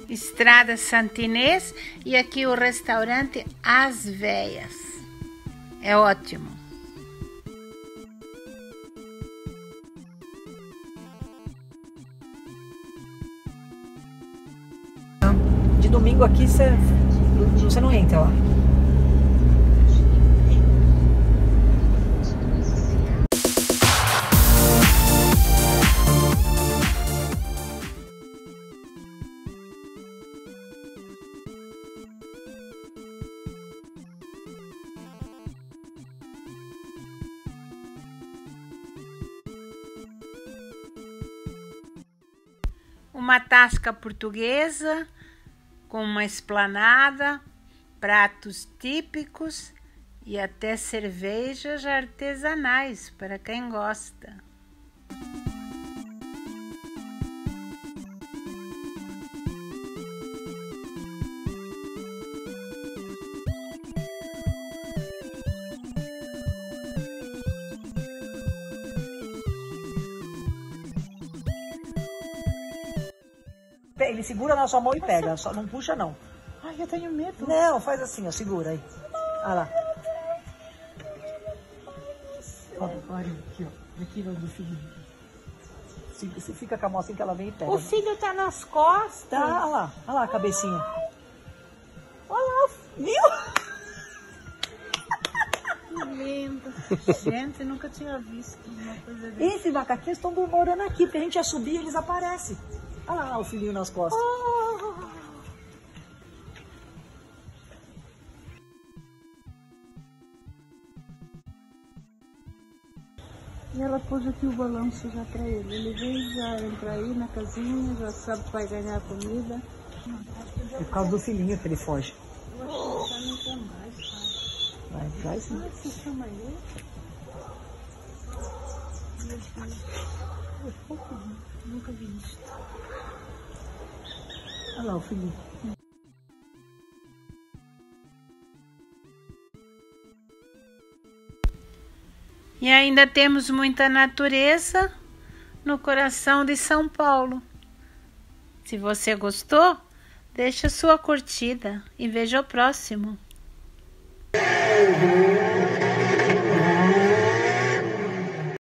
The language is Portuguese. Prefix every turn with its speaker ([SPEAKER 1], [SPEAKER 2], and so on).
[SPEAKER 1] Estrada Santinês e aqui o restaurante As Véias. É ótimo.
[SPEAKER 2] De domingo aqui você não entra lá.
[SPEAKER 1] Uma tasca portuguesa com uma esplanada, pratos típicos e até cervejas artesanais para quem gosta.
[SPEAKER 2] Ele segura na sua mão e pega, só não puxa não.
[SPEAKER 3] Ai, eu tenho medo.
[SPEAKER 2] Não, faz assim, ó, segura aí. Olha lá. Olha aqui, ó. Aqui no filho. Você fica com a mão assim que ela vem e pega.
[SPEAKER 3] O filho tá nas costas.
[SPEAKER 2] Tá, olha lá a cabecinha.
[SPEAKER 3] Olha lá, viu?
[SPEAKER 1] Que lindo. Gente, nunca tinha visto uma coisa dessa.
[SPEAKER 2] Esses macaquinhos estão morando aqui, porque a gente ia subir e eles aparecem. Olha lá o filhinho nas costas.
[SPEAKER 3] Oh. E ela pôs aqui o balanço já pra ele. Ele vem, já entra aí na casinha, já sabe que vai ganhar comida.
[SPEAKER 2] É por causa do filhinho que ele foge.
[SPEAKER 3] Eu acho que já não quer mais, pai.
[SPEAKER 2] Vai sim.
[SPEAKER 3] Como é que se chama ele? Nunca vi isso.
[SPEAKER 2] Olha lá o filhinho.
[SPEAKER 1] E ainda temos muita natureza no coração de São Paulo. Se você gostou, deixa sua curtida e veja o próximo.